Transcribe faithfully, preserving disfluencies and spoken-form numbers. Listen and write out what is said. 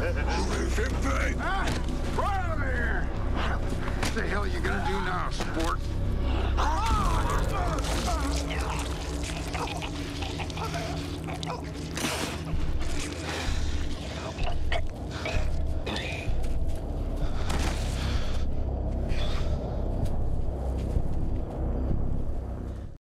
Ah, right out of here! What the hell are you gonna do now, sport?